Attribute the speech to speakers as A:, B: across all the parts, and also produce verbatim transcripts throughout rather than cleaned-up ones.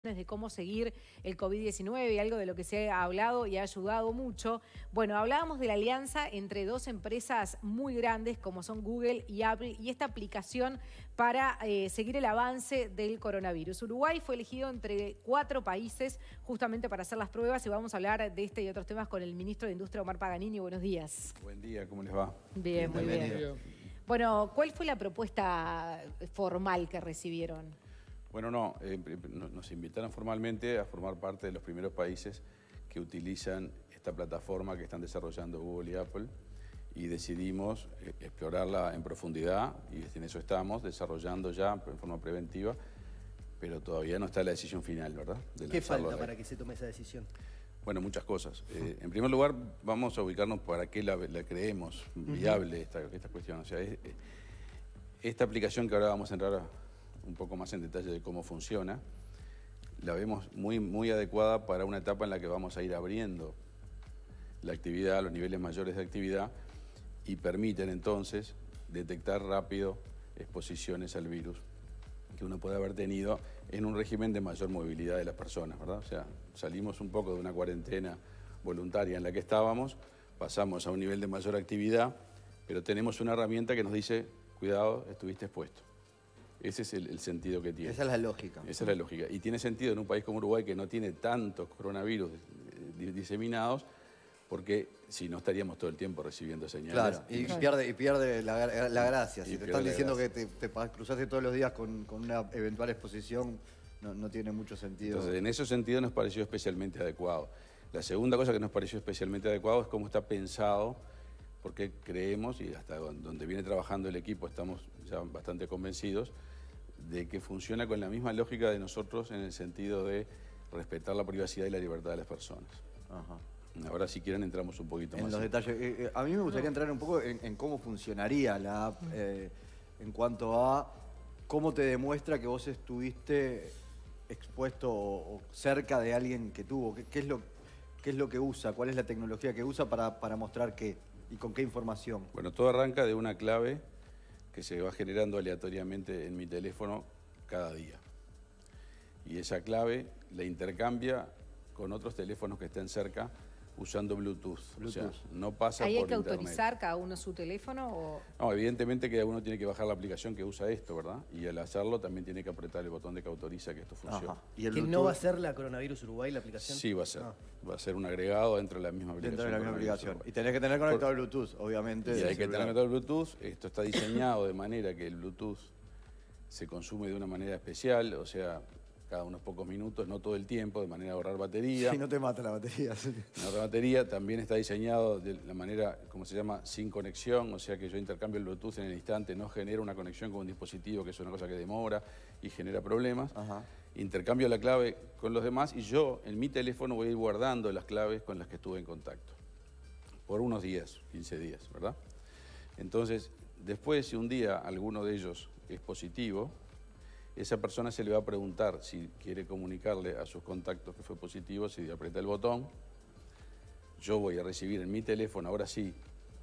A: De cómo seguir el COVID diecinueve, algo de lo que se ha hablado y ha ayudado mucho. Bueno, hablábamos de la alianza entre dos empresas muy grandes como son Google y Apple y esta aplicación para eh, seguir el avance del coronavirus. Uruguay fue elegido entre cuatro países justamente para hacer las pruebas y vamos a hablar de este y otros temas con el ministro de Industria, Omar Paganini. Buenos días.
B: Buen día, ¿cómo les va?
A: Bien, muy bien. Bueno, ¿cuál fue la propuesta formal que recibieron?
B: Bueno, no, eh, nos invitaron formalmente a formar parte de los primeros países que utilizan esta plataforma que están desarrollando Google y Apple y decidimos eh, explorarla en profundidad y en eso estamos, desarrollando ya en forma preventiva, pero todavía no está la decisión final, ¿verdad? De
C: ¿Qué falta para que se tome esa decisión?
B: Bueno, muchas cosas. Eh, en primer lugar, vamos a ubicarnos para qué la, la creemos viable uh-huh. esta, esta cuestión. O sea, es, esta aplicación que ahora vamos a entrar a un poco más en detalle de cómo funciona, la vemos muy, muy adecuada para una etapa en la que vamos a ir abriendo la actividad, los niveles mayores de actividad, y permiten entonces detectar rápido exposiciones al virus que uno puede haber tenido en un régimen de mayor movilidad de las personas, ¿verdad? O sea, salimos un poco de una cuarentena voluntaria en la que estábamos, pasamos a un nivel de mayor actividad, pero tenemos una herramienta que nos dice, cuidado, estuviste expuesto. Ese es el, el sentido que tiene.
C: Esa es la lógica.
B: Esa es la lógica. Y tiene sentido en un país como Uruguay que no tiene tantos coronavirus diseminados, porque si no estaríamos todo el tiempo recibiendo señales.
C: Claro, y, y pierde, y pierde la, la gracia. Si
B: y
C: te están diciendo
B: gracia.
C: que te, te cruzaste todos los días con, con una eventual exposición, no, no tiene mucho sentido.
B: Entonces, en ese sentido nos pareció especialmente adecuado. La segunda cosa que nos pareció especialmente adecuado es cómo está pensado, porque creemos, y hasta donde viene trabajando el equipo estamos ya bastante convencidos, de que funciona con la misma lógica de nosotros en el sentido de respetar la privacidad y la libertad de las personas. Ajá. Ahora, si quieren, entramos un poquito
C: en
B: más.
C: En los detalles. Eh, eh, a mí me gustaría no. entrar un poco en, en cómo funcionaría la app, eh, en cuanto a cómo te demuestra que vos estuviste expuesto o, o cerca de alguien que tuvo. ¿Qué, qué, es lo, ¿Qué es lo que usa? ¿Cuál es la tecnología que usa para, para mostrar qué? ¿Y con qué información?
B: Bueno, todo arranca de una clave que se va generando aleatoriamente en mi teléfono cada día. Y esa clave la intercambia con otros teléfonos que estén cerca usando Bluetooth. Bluetooth. O sea, no pasa
A: ¿Ahí
B: por
A: hay que
B: internet.
A: autorizar cada uno su teléfono? O...
B: No, evidentemente que uno tiene que bajar la aplicación que usa esto, ¿verdad? Y al hacerlo también tiene que apretar el botón de que autoriza que esto funcione.
C: Ajá. ¿Y el
D: ¿Que no va a ser la Coronavirus Uruguay la aplicación?
B: Sí, va a ser.
D: Ah.
B: Va a ser un agregado dentro de la misma aplicación.
C: Dentro de la misma aplicación. Y tenés que tener conectado el Bluetooth, obviamente.
B: Y hay que tener conectado el Bluetooth. Esto está diseñado de manera que el Bluetooth se consume de una manera especial, o sea, cada unos pocos minutos, no todo el tiempo, de manera de ahorrar batería.
C: Sí, no te mata la batería. Sí.
B: No ahorrar batería. También está diseñado de la manera, como se llama, sin conexión, o sea que yo intercambio el Bluetooth en el instante, no genera una conexión con un dispositivo, que es una cosa que demora y genera problemas. Ajá. Intercambio la clave con los demás y yo, en mi teléfono, voy a ir guardando las claves con las que estuve en contacto. Por unos días, quince días, ¿verdad? Entonces, después, si un día alguno de ellos es positivo, esa persona se le va a preguntar si quiere comunicarle a sus contactos que fue positivo, si aprieta el botón. Yo voy a recibir en mi teléfono, ahora sí,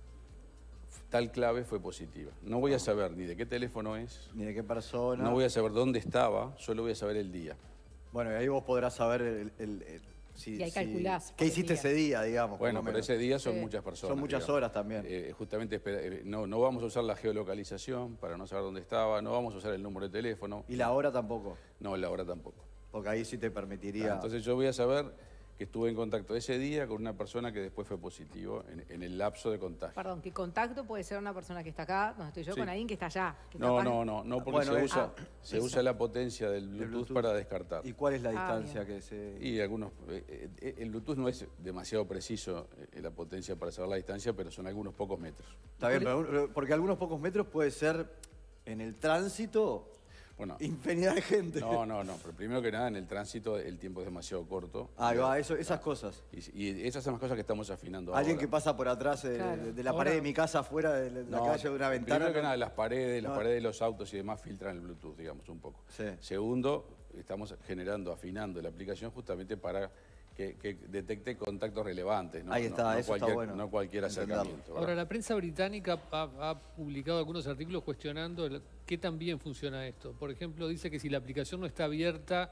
B: tal clave fue positiva. No voy a saber ni de qué teléfono es,
C: ni de qué persona.
B: No voy a saber dónde estaba, solo voy a saber el día.
C: Bueno, y ahí vos podrás saber el... el, el si,
A: y ahí
C: si,
A: calculás.
C: ¿Qué hiciste
A: día.
C: ese día, digamos?
B: Bueno, pero ese día son sí. muchas personas.
C: Son muchas
B: digamos.
C: horas también.
B: Eh, justamente, eh, no, no vamos a usar la geolocalización para no saber dónde estaba, no vamos a usar el número de teléfono.
C: ¿Y la hora tampoco?
B: No, la hora tampoco.
C: Porque ahí sí te permitiría...
B: Ah, entonces yo voy a saber que estuve en contacto ese día con una persona que después fue positivo en, en el lapso de contagio.
A: Perdón, ¿qué contacto puede ser una persona que está acá, donde estoy yo, sí. con alguien que está allá? Que
B: no,
A: capaz...
B: no, no, no, porque
C: bueno,
B: se,
C: eh,
B: usa,
C: ah,
B: se usa la potencia del Bluetooth, Bluetooth para descartar.
C: ¿Y cuál es la
A: ah,
C: distancia
A: bien.
C: que se...?
B: Y algunos... Eh, eh, el Bluetooth no es demasiado preciso eh, la potencia para saber la distancia, pero son algunos pocos metros.
C: Está bien, pero, porque algunos pocos metros puede ser en el tránsito... Bueno, infinidad de gente.
B: No, no, no. Pero primero que nada, en el tránsito el tiempo es demasiado corto.
C: Ahí va, eso, esas cosas.
B: Y, y esas son las cosas que estamos afinando
C: Alguien
B: ahora.
C: que pasa por atrás de, claro. de, de la
A: ahora,
C: pared de mi casa, afuera de la,
B: no,
C: la calle, de una ventana.
B: Primero que nada, las paredes, las
C: no.
B: paredes de los autos y demás filtran el Bluetooth, digamos, un poco.
C: Sí.
B: Segundo, estamos generando, afinando la aplicación justamente para que, que detecte contactos relevantes. ¿no?
C: Ahí está,
B: no, no
C: eso
B: cualquier,
C: está bueno.
B: No cualquier acercamiento.
D: Ahora, la prensa británica ha, ha publicado algunos artículos cuestionando el, qué tan bien funciona esto. Por ejemplo, dice que si la aplicación no está abierta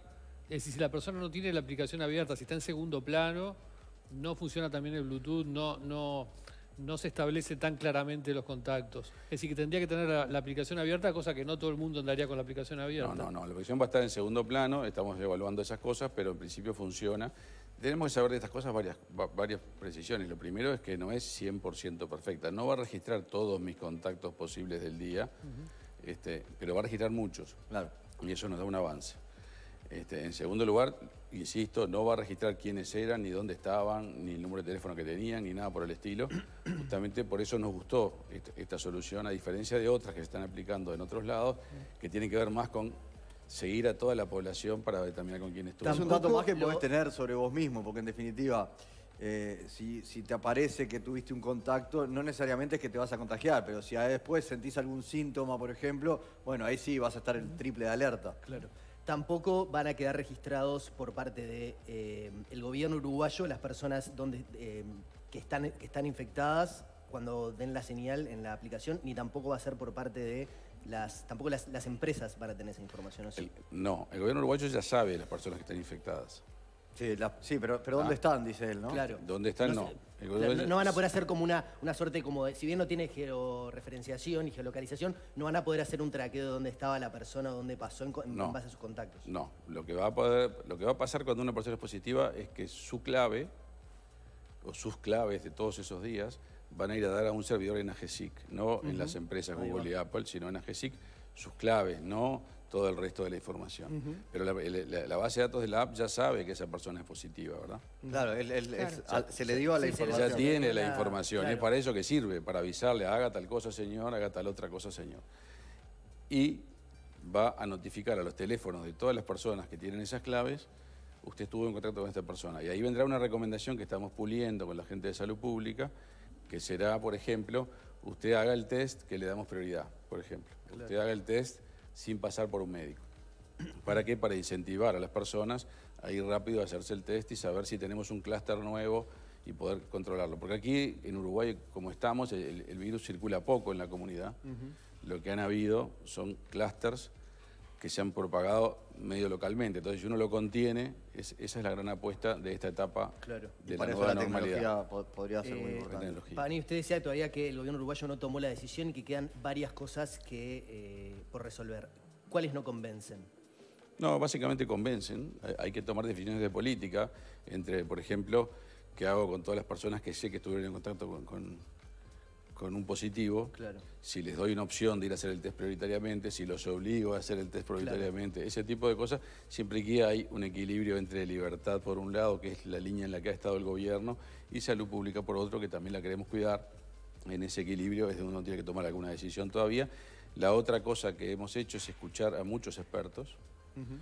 D: Es decir, si la persona no tiene la aplicación abierta, si está en segundo plano, no funciona también el Bluetooth, no, no, no se establece tan claramente los contactos. Es decir, que tendría que tener la, la aplicación abierta, cosa que no todo el mundo andaría con la aplicación abierta.
B: No, no, no. La aplicación va a estar en segundo plano, estamos evaluando esas cosas, pero en principio funciona. Tenemos que saber de estas cosas varias, varias precisiones. Lo primero es que no es cien por ciento perfecta. No va a registrar todos mis contactos posibles del día, uh-huh. este, pero va a registrar muchos.
C: Claro.
B: Y eso nos da un avance. Este, en segundo lugar, insisto, no va a registrar quiénes eran, ni dónde estaban, ni el número de teléfono que tenían, ni nada por el estilo. Justamente por eso nos gustó esta, esta solución, a diferencia de otras que se están aplicando en otros lados, que tienen que ver más con seguir a toda la población para determinar con quién estuvo.
C: Es un dato más que podés tener sobre vos mismo, porque en definitiva, eh, si, si te aparece que tuviste un contacto, no necesariamente es que te vas a contagiar, pero si después sentís algún síntoma, por ejemplo, bueno, ahí sí vas a estar el triple de alerta.
E: Claro. Tampoco van a quedar registrados por parte del de, eh, gobierno uruguayo las personas donde, eh, que, están, que están infectadas cuando den la señal en la aplicación, ni tampoco va a ser por parte de las... Tampoco las, las empresas van a tener esa información, ¿no?
B: El, no, el gobierno uruguayo ya sabe las personas que están infectadas.
C: Sí, la, sí pero, pero ¿dónde ah. están? Dice él, ¿no?
E: Claro.
B: ¿Dónde están? No.
E: No, no, no van a poder hacer como una, una suerte como de, si bien no tiene georreferenciación y geolocalización, no van a poder hacer un traqueo de dónde estaba la persona, dónde pasó en, en,
B: no,
E: en base a sus contactos.
B: No, lo que, va a poder, lo que va a pasar cuando una persona es positiva es que su clave, o sus claves de todos esos días, van a ir a dar a un servidor en AGESIC, no uh-huh. en las empresas Google y Apple, sino en AGESIC, sus claves, no todo el resto de la información. Uh-huh. Pero la, la, la base de datos de la app ya sabe que esa persona es positiva, ¿verdad?
C: Claro, él, él, claro. Es, a, se le dio a la sí, información.
B: Ya tiene la información, claro. Es para eso que sirve, para avisarle, haga tal cosa señor, haga tal otra cosa señor. Y va a notificar a los teléfonos de todas las personas que tienen esas claves, usted estuvo en contacto con esta persona. Y ahí vendrá una recomendación que estamos puliendo con la gente de salud pública, que será, por ejemplo, usted haga el test que le damos prioridad, por ejemplo. Claro. Usted haga el test sin pasar por un médico. ¿Para qué? Para incentivar a las personas a ir rápido a hacerse el test y saber si tenemos un clúster nuevo y poder controlarlo. Porque aquí, en Uruguay, como estamos, el, el virus circula poco en la comunidad. Uh-huh. Lo que han habido son clústeres que se han propagado medio localmente. Entonces, si uno lo contiene, es, esa es la gran apuesta de esta etapa
E: claro.
B: de
C: para
B: la nueva
C: la
B: normalidad.
C: Podría ser eh, muy importante.
E: Pani, usted decía todavía que el gobierno uruguayo no tomó la decisión y que quedan varias cosas que eh, por resolver. ¿Cuáles no convencen?
B: No, básicamente convencen. Hay que tomar decisiones de política entre, por ejemplo, qué hago con todas las personas que sé que estuvieron en contacto con... con con un positivo, claro. Si les doy una opción de ir a hacer el test prioritariamente, si los obligo a hacer el test prioritariamente, claro. Ese tipo de cosas, siempre que hay un equilibrio entre libertad por un lado, que es la línea en la que ha estado el gobierno, y salud pública por otro, que también la queremos cuidar. En ese equilibrio es donde uno tiene que tomar alguna decisión todavía. La otra cosa que hemos hecho es escuchar a muchos expertos, uh-huh.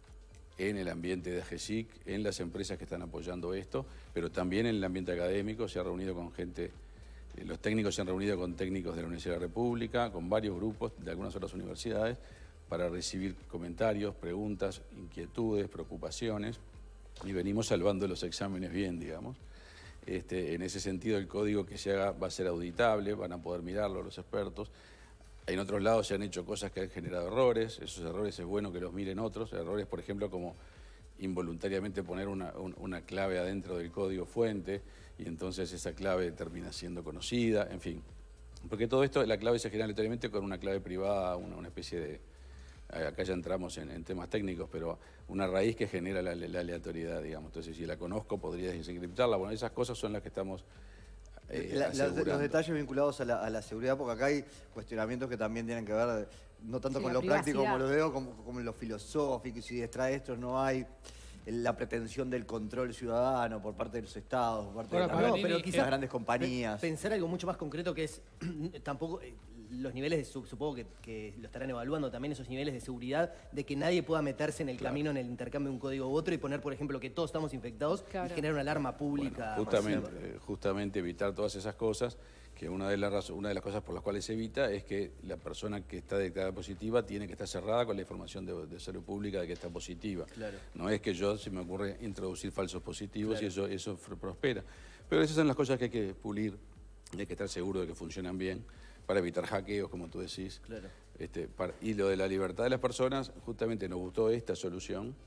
B: En el ambiente de AGESIC, en las empresas que están apoyando esto, pero también en el ambiente académico. Se ha reunido con gente... Los técnicos se han reunido con técnicos de la Universidad de la República, con varios grupos de algunas otras universidades, para recibir comentarios, preguntas, inquietudes, preocupaciones, y venimos salvando los exámenes bien, digamos. Este, en ese sentido, el código que se haga va a ser auditable, van a poder mirarlo los expertos. En otros lados se han hecho cosas que han generado errores, esos errores es bueno que los miren otros, errores, por ejemplo, como involuntariamente poner una, un, una clave adentro del código fuente, y entonces esa clave termina siendo conocida, en fin. Porque todo esto, la clave se genera aleatoriamente con una clave privada, una, una especie de... Acá ya entramos en, en temas técnicos, pero una raíz que genera la, la aleatoriedad, digamos. Entonces, si la conozco, podría desencriptarla. Bueno, esas cosas son las que estamos eh, la, asegurando.
C: Los detalles vinculados a la, a la seguridad, porque acá hay cuestionamientos que también tienen que ver, no tanto
A: sí,
C: con lo práctico como lo veo, como, como lo filosófico, y si detrás de esto no hay... la pretensión del control ciudadano por parte de los estados, por parte Ahora, de la, no, pero quizás las grandes compañías.
E: Pensar algo mucho más concreto que es, tampoco, los niveles, de, supongo que, que lo estarán evaluando también, esos niveles de seguridad, de que nadie pueda meterse en el claro. camino en el intercambio de un código u otro y poner, por ejemplo, que todos estamos infectados claro. y generar una alarma pública.
B: Bueno, justamente, eh, justamente evitar todas esas cosas, que una de, las, una de las cosas por las cuales se evita es que la persona que está declarada positiva tiene que estar cerrada con la información de, de salud pública de que está positiva. Claro. No es que yo, se me ocurre introducir falsos positivos claro. y eso, eso prospera. Pero esas son las cosas que hay que pulir, y hay que estar seguro de que funcionan bien, para evitar hackeos, como tú decís. Claro. Este, para, y lo de la libertad de las personas, justamente nos gustó esta solución,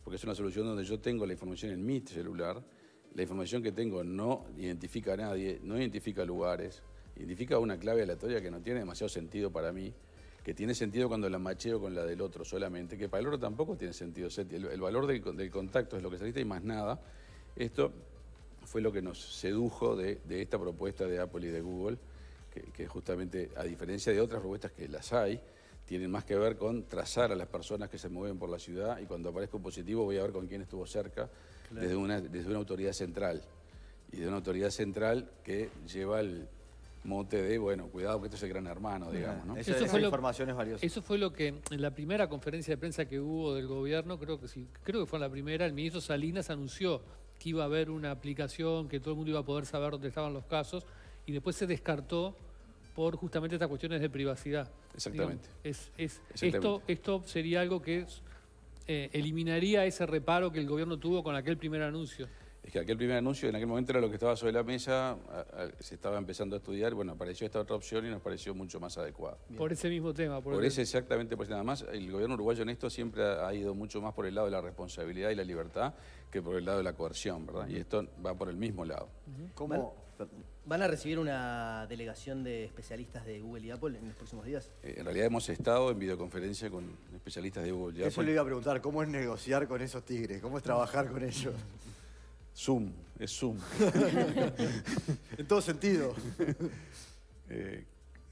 B: porque es una solución donde yo tengo la información en mi celular, la información que tengo no identifica a nadie, no identifica lugares, identifica una clave aleatoria que no tiene demasiado sentido para mí, que tiene sentido cuando la macheo con la del otro solamente, que para el otro tampoco tiene sentido. El, el valor del, del contacto es lo que saliste y más nada. Esto fue lo que nos sedujo de, de esta propuesta de Apple y de Google, que, que justamente, a diferencia de otras propuestas que las hay, tienen más que ver con trazar a las personas que se mueven por la ciudad y cuando aparezca un positivo voy a ver con quién estuvo cerca, claro, desde, una, desde una autoridad central. Y de una autoridad central que lleva el mote de, bueno, cuidado que esto es el gran hermano, digamos, ¿no?
C: Esa,
D: eso
C: esa
D: fue lo,
C: información es valiosa.
D: Eso fue lo que en la primera conferencia de prensa que hubo del gobierno, creo que sí, creo que fue en la primera, el ministro Salinas anunció que iba a haber una aplicación, que todo el mundo iba a poder saber dónde estaban los casos, y después se descartó por justamente estas cuestiones de privacidad.
B: Exactamente.
D: Digamos, es, es,
B: Exactamente.
D: Esto, esto sería algo que eh, eliminaría ese reparo que el gobierno tuvo con aquel primer anuncio.
B: Es que aquel primer anuncio en aquel momento era lo que estaba sobre la mesa, a, a, se estaba empezando a estudiar, bueno, apareció esta otra opción y nos pareció mucho más adecuada.
D: Bien. Por ese mismo tema. Por,
B: por
D: el...
B: ese exactamente, por ese nada más, el gobierno uruguayo en esto siempre ha, ha ido mucho más por el lado de la responsabilidad y la libertad que por el lado de la coerción, ¿verdad? Y esto va por el mismo lado.
C: Uh-huh. ¿Cómo?
E: ¿Van a recibir una delegación de especialistas de Google y Apple en los próximos días?
B: Eh, en realidad hemos estado en videoconferencia con especialistas de Google y Apple.
C: Eso le iba a preguntar, ¿cómo es negociar con esos tigres? ¿Cómo es trabajar con ellos?
B: Zoom, es Zoom.
C: En todo sentido.
B: eh,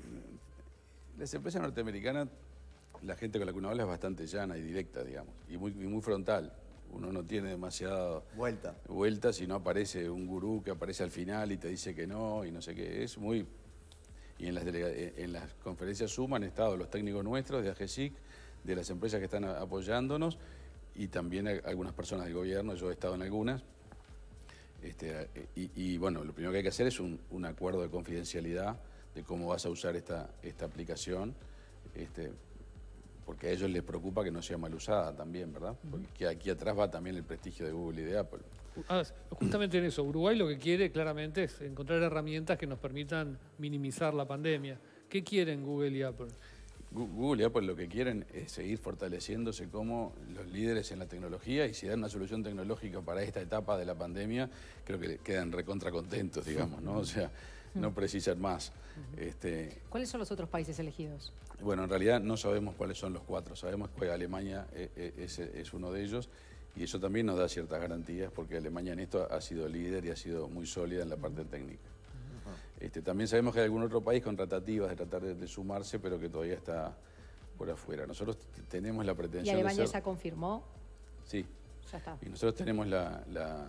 B: las empresas norteamericanas, la gente con la que uno habla es bastante llana y directa, digamos, y muy, y muy frontal. Uno no tiene demasiada
C: vuelta.
B: vuelta si no aparece un gurú que aparece al final y te dice que no y no sé qué. Es muy... Y en las, en las conferencias Zoom han estado los técnicos nuestros de A G S I C, de las empresas que están apoyándonos y también algunas personas del gobierno, yo he estado en algunas. Este, y, y bueno, lo primero que hay que hacer es un, un acuerdo de confidencialidad de cómo vas a usar esta, esta aplicación, este, porque a ellos les preocupa que no sea mal usada también, ¿verdad? Porque aquí atrás va también el prestigio de Google y de Apple.
D: Ah, justamente en eso, Uruguay lo que quiere claramente es encontrar herramientas que nos permitan minimizar la pandemia. ¿Qué quieren Google y Apple?
B: Google y Apple lo que quieren es seguir fortaleciéndose como los líderes en la tecnología y si dan una solución tecnológica para esta etapa de la pandemia, creo que quedan recontra contentos, digamos, ¿no? O sea, no precisan más. Este,
A: ¿Cuáles son los otros países elegidos?
B: Bueno, en realidad no sabemos cuáles son los cuatro. Sabemos que Alemania es, es uno de ellos y eso también nos da ciertas garantías porque Alemania en esto ha sido líder y ha sido muy sólida en la parte técnica. Este, también sabemos que hay algún otro país con tratativas de tratar de, de sumarse, pero que todavía está por afuera. Nosotros tenemos la pretensión
A: ¿Y Alemania
B: de ser...
A: ya confirmó?
B: Sí.
A: Ya está.
B: Y nosotros tenemos la... la...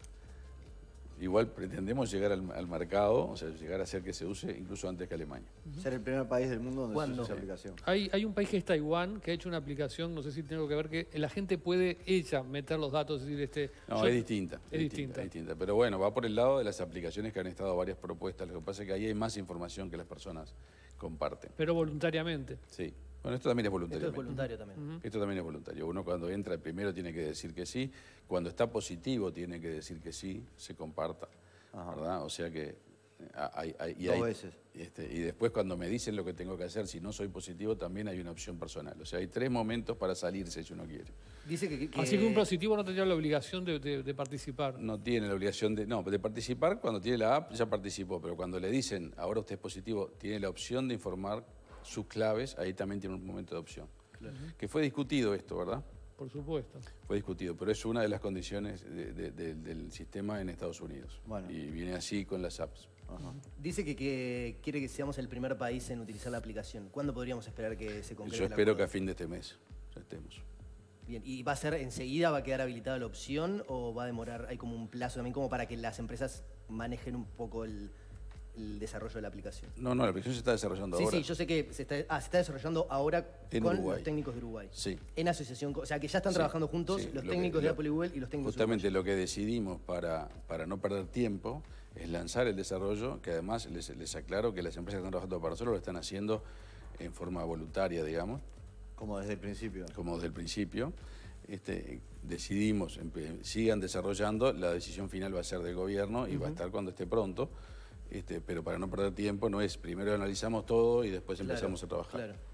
B: Igual pretendemos llegar al, al mercado, o sea, llegar a hacer que se use incluso antes que Alemania.
C: Uh-huh. Ser el primer país del mundo donde
E: ¿Cuándo?
C: se usa esa aplicación.
D: Hay, hay un país que es Taiwán, que ha hecho una aplicación, no sé si tiene algo que ver, que la gente puede, ella, meter los datos, es decir, este...
B: No,
D: yo,
B: es distinta.
D: Es,
B: es distinta,
D: distinta.
B: Es distinta. Pero bueno, va por el lado de las aplicaciones que han estado varias propuestas. Lo que pasa es que ahí hay más información que las personas comparten.
D: Pero voluntariamente.
B: Sí. Bueno, esto también es voluntario.
E: Esto es voluntario también.
D: Uh-huh.
B: Esto también es voluntario. Uno cuando entra primero tiene que decir que sí. Cuando está positivo tiene que decir que sí, se comparta. Ajá. ¿Verdad? O sea que hay, hay, y,
C: Dos
B: hay,
C: veces.
B: Este, y después cuando me dicen lo que tengo que hacer, si no soy positivo, también hay una opción personal. O sea, hay tres momentos para salirse si uno quiere.
E: Dice que, que...
D: Así que un positivo no tendría la obligación de, de, de participar.
B: No tiene la obligación de... No, de participar cuando tiene la app ya participó, pero cuando le dicen, ahora usted es positivo, tiene la opción de informar sus claves, ahí también tiene un momento de opción. Claro. Que fue discutido esto, ¿verdad?
D: Por supuesto.
B: Fue discutido, pero es una de las condiciones de, de, de, del sistema en Estados Unidos. Bueno. Y viene así con las apps.
E: Ajá. Dice que, que quiere que seamos el primer país en utilizar la aplicación. ¿Cuándo podríamos esperar que se concrete?
B: Yo espero que a fin de este mes ya estemos.
E: Bien, ¿y va a ser enseguida, va a quedar habilitada la opción o va a demorar, hay como un plazo también como para que las empresas manejen un poco el, el desarrollo de la aplicación?
B: No, no, la aplicación se está desarrollando
E: sí,
B: ahora.
E: Sí, sí, yo sé que se está, ah, se está desarrollando ahora
B: en
E: con
B: Uruguay.
E: los técnicos de Uruguay.
B: Sí.
E: En asociación, o sea que ya están
B: sí,
E: trabajando juntos
B: sí,
E: los
B: lo
E: técnicos
B: que,
E: de
B: lo,
E: Apple y Google y los técnicos
B: Justamente
E: uruguayos.
B: Lo que decidimos para, para no perder tiempo es lanzar el desarrollo, que además les, les aclaro que las empresas que están trabajando para nosotros lo están haciendo en forma voluntaria, digamos.
C: Como desde el principio.
B: Como desde el principio. Este, decidimos, sigan desarrollando, la decisión final va a ser del gobierno y uh-huh. va a estar cuando esté pronto, este, pero para no perder tiempo no es, primero analizamos todo y después claro, empezamos a trabajar.
E: Claro, claro.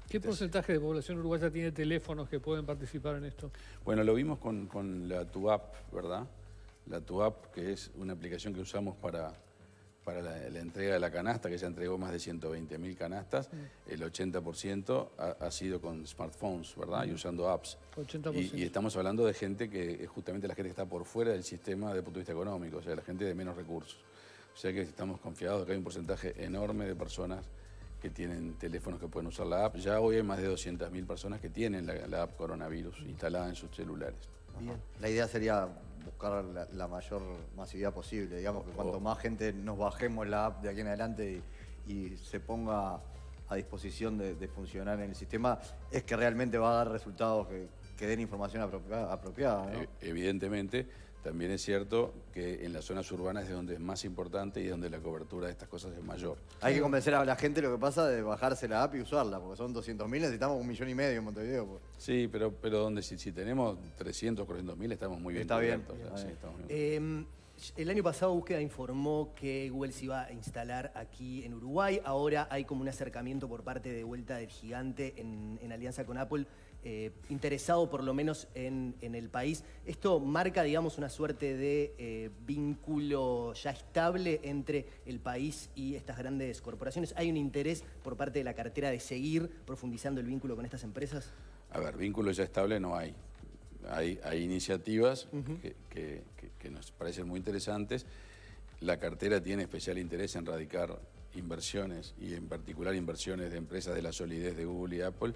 D: ¿Qué porcentaje de población uruguaya tiene teléfonos que pueden participar en esto?
B: Bueno, lo vimos con, con la Tu App, ¿verdad? La Tu App, que es una aplicación que usamos para, para la, la entrega de la canasta, que ya entregó más de ciento veinte mil canastas. Mm. El ochenta por ciento ha, ha sido con smartphones, ¿verdad? Mm. Y usando apps.
D: ochenta por ciento.
B: Y, y estamos hablando de gente que es justamente la gente que está por fuera del sistema desde el punto de vista económico, o sea, la gente de menos recursos. O sea que estamos confiados que hay un porcentaje enorme de personas que tienen teléfonos que pueden usar la app. Ya hoy hay más de doscientas mil personas que tienen la, la app Coronavirus instalada en sus celulares.
C: Bien. La idea sería buscar la, la mayor masividad posible, digamos que cuanto más gente nos bajemos la app de aquí en adelante y, y se ponga a disposición de, de funcionar en el sistema, es que realmente va a dar resultados que, que den información apropiada, apropiada, ¿no?
B: Eh, evidentemente, también es cierto que en las zonas urbanas es donde es más importante y donde la cobertura de estas cosas es mayor.
C: Hay que convencer a la gente, lo que pasa, de bajarse la app y usarla, porque son doscientos mil, necesitamos un millón y medio en Montevideo. Pues.
B: Sí, pero, pero donde si, si tenemos trescientos, cuatrocientos mil estamos muy bien
C: Está
B: cubiertos.
C: bien.
B: O sea, sí, estamos bien.
E: Eh, el año pasado Búsqueda informó que Google se iba a instalar aquí en Uruguay. Ahora hay como un acercamiento por parte de Vuelta del Gigante en, en alianza con Apple, eh, interesado por lo menos en, en el país. ¿Esto marca, digamos, una suerte de eh, vínculo ya estable entre el país y estas grandes corporaciones? ¿Hay un interés por parte de la cartera de seguir profundizando el vínculo con estas empresas?
B: A ver, vínculo ya estable no hay. Hay, hay iniciativas uh-huh. que, que, que, que nos parecen muy interesantes. La cartera tiene especial interés en radicar inversiones y en particular inversiones de empresas de la solidez de Google y Apple.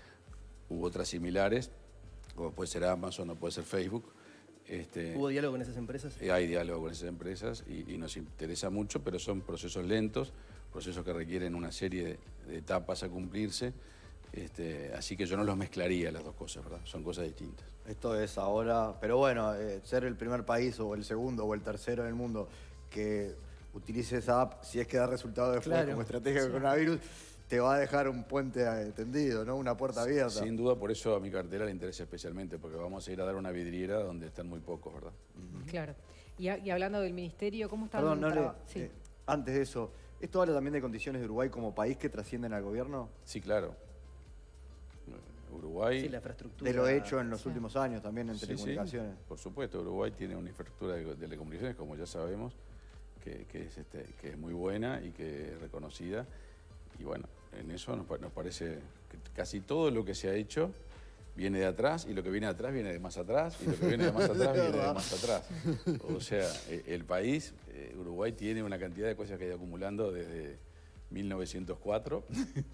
B: Hubo otras similares, como puede ser Amazon o puede ser Facebook. Este,
E: ¿Hubo diálogo con esas empresas?
B: Eh, hay diálogo con esas empresas y, y nos interesa mucho, pero son procesos lentos, procesos que requieren una serie de, de etapas a cumplirse. Este, así que yo no los mezclaría las dos cosas, ¿verdad? Son cosas distintas.
C: Esto es ahora, pero bueno, eh, ser el primer país o el segundo o el tercero en el mundo que utilice esa app, si es que da resultado después claro. como estrategia de sí. coronavirus, te va a dejar un puente tendido, ¿no? Una puerta abierta.
B: Sin duda, por eso a mi cartera le interesa especialmente, porque vamos a ir a dar una vidriera donde están muy pocos, ¿verdad?
A: Uh-huh. Claro. Y, a, y hablando del ministerio, ¿cómo está
C: Perdón,
A: el
C: no
A: trabajo?
C: le,
A: Sí.
C: eh, antes de eso, ¿esto habla también de condiciones de Uruguay como país que trascienden al gobierno?
B: Sí, claro. Uruguay...
E: Sí, la infraestructura.
C: De lo hecho en los
A: sí.
C: últimos años también en sí, telecomunicaciones.
B: Sí, por supuesto, Uruguay tiene una infraestructura de telecomunicaciones, como ya sabemos, que, que, es, este, que es muy buena y que es reconocida. Y bueno, en eso nos, nos parece que casi todo lo que se ha hecho viene de atrás, y lo que viene de atrás viene de más atrás, y lo que viene de más atrás viene de más atrás. O sea, el país, Uruguay, tiene una cantidad de cosas que ha ido acumulando desde mil novecientos cuatro.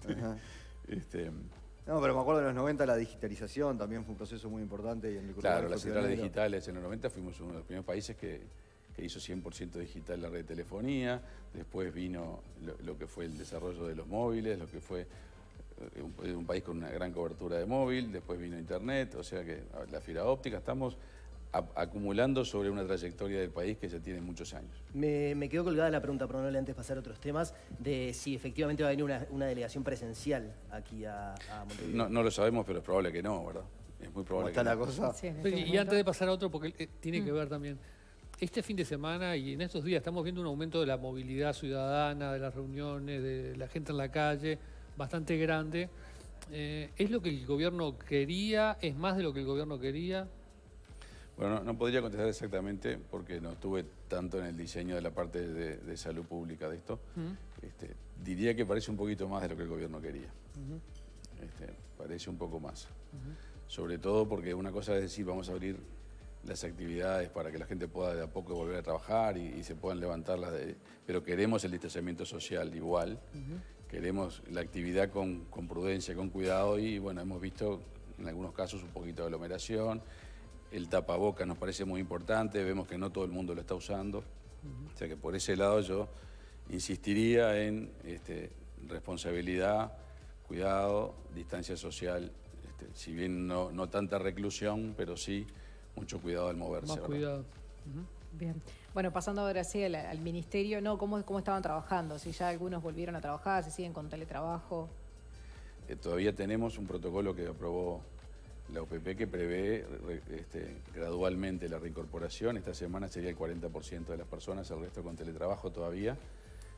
B: este,
C: No, pero me acuerdo en los noventa la digitalización también fue un proceso muy importante. Y en el
B: claro, las centrales digitales en los noventa fuimos uno de los primeros países que, que hizo cien por ciento digital la red de telefonía. Después vino lo, lo que fue el desarrollo de los móviles, lo que fue un, un país con una gran cobertura de móvil. Después vino Internet, o sea que la fibra óptica. Estamos a, acumulando sobre una trayectoria del país que ya tiene muchos años.
E: Me, me quedó colgada la pregunta, perdónale, antes de pasar a otros temas, de si efectivamente va a venir una, una delegación presencial aquí a, a Montevideo.
B: No, no lo sabemos, pero es probable que no, ¿verdad? Es muy probable
C: ¿Cómo está
B: que
C: la
B: no.
C: cosa?
A: Sí, en
D: este y
A: momento.
D: antes de pasar a otro, porque eh, tiene
A: Mm.
D: que ver también. Este fin de semana y en estos días estamos viendo un aumento de la movilidad ciudadana, de las reuniones, de la gente en la calle, bastante grande. Eh, ¿Es lo que el gobierno quería? ¿Es más de lo que el gobierno quería?
B: Bueno, no, no podría contestar exactamente porque no estuve tanto en el diseño de la parte de, de salud pública de esto.
A: Mm.
B: Este, diría que parece un poquito más de lo que el gobierno quería.
D: Uh-huh.
B: Este, parece un poco más.
D: Uh-huh.
B: Sobre todo porque una cosa es decir, vamos a abrir las actividades para que la gente pueda de a poco volver a trabajar y, y se puedan levantar las de, pero queremos el distanciamiento social igual. Uh-huh. Queremos la actividad con, con prudencia, con cuidado y bueno, hemos visto en algunos casos un poquito de aglomeración. El tapabocas nos parece muy importante, vemos que no todo el mundo lo está usando. Uh-huh. O sea que por ese lado yo insistiría en este, responsabilidad, cuidado, distancia social, este, si bien no, no tanta reclusión, pero sí mucho cuidado al moverse.
D: Más
B: ¿verdad?
D: cuidado. Uh-huh.
A: Bien. Bueno, pasando ahora sí al, al ministerio, ¿no? ¿Cómo, ¿Cómo estaban trabajando? Si ya algunos volvieron a trabajar, si siguen con teletrabajo.
B: Eh, todavía tenemos un protocolo que aprobó la O P P que prevé re, este, gradualmente la reincorporación. Esta semana sería el cuarenta por ciento de las personas, el resto con teletrabajo todavía.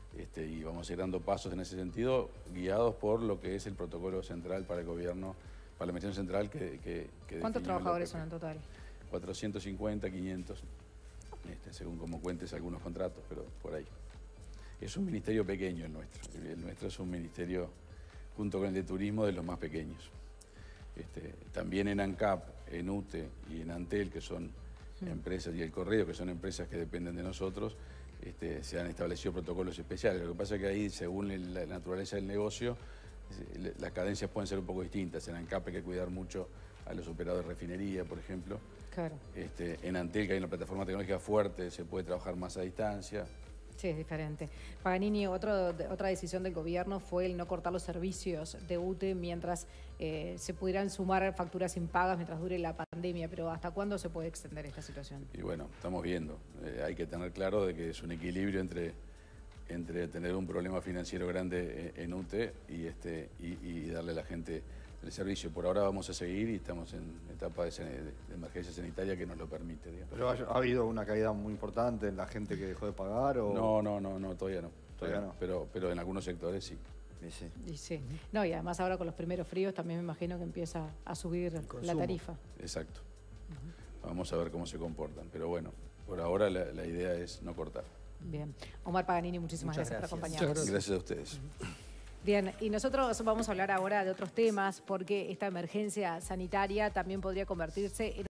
B: Este, y vamos a ir dando pasos en ese sentido, guiados por lo que es el protocolo central para el gobierno, para la Administración Central que, que, que
A: ¿Cuántos
B: definió
A: trabajadores
B: la
A: son en total?
B: cuatrocientos cincuenta, quinientos, este, según como cuentes algunos contratos, pero por ahí. Es un ministerio pequeño el nuestro. El nuestro es un ministerio, junto con el de turismo, de los más pequeños. Este, también en ANCAP, en UTE y en Antel, que son mm. empresas, y el Correo, que son empresas que dependen de nosotros, este, se han establecido protocolos especiales. Lo que pasa es que ahí, según el, la naturaleza del negocio, las cadencias pueden ser un poco distintas. En ANCAP hay que cuidar mucho a los operadores de refinería, por ejemplo.
A: Claro.
B: Este, en Antel, que hay una plataforma tecnológica fuerte, se puede trabajar más a distancia.
A: Sí, es diferente. Paganini, otro, otra decisión del gobierno fue el no cortar los servicios de UTE mientras eh, se pudieran sumar facturas impagas mientras dure la pandemia, pero ¿hasta cuándo se puede extender esta situación?
B: Y bueno, estamos viendo. Eh, hay que tener claro de que es un equilibrio entre, entre tener un problema financiero grande en UTE y, este, y, y darle a la gente el servicio. Por ahora vamos a seguir y estamos en etapa de, de emergencia sanitaria que nos lo permite. Digamos.
C: ¿Pero ha, ha habido una caída muy importante en la gente que dejó de pagar? O...
B: No, no, no, no, todavía no. Todavía,
C: Todavía
B: no.
C: no.
B: Pero, pero en algunos sectores sí.
C: Y sí.
A: Y sí. No, y además ahora con los primeros fríos también me imagino que empieza a subir la tarifa.
B: Exacto. Uh-huh. Vamos a ver cómo se comportan. Pero bueno, por ahora la, la idea es no cortar.
A: Bien. Omar Paganini, muchísimas gracias, gracias por acompañarnos.
B: Gracias. gracias a ustedes. Uh-huh.
A: Bien, y nosotros vamos a hablar ahora de otros temas porque esta emergencia sanitaria también podría convertirse en